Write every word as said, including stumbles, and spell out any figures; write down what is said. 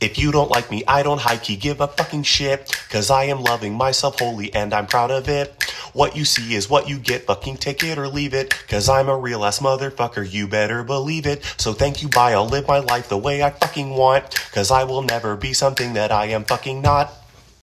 If you don't like me, I don't high-key give a fucking shit, cause I am loving myself wholly and I'm proud of it. What you see is what you get, fucking take it or leave it, cause I'm a real ass motherfucker, you better believe it. So thank you, bye, I'll live my life the way I fucking want, cause I will never be something that I am fucking not.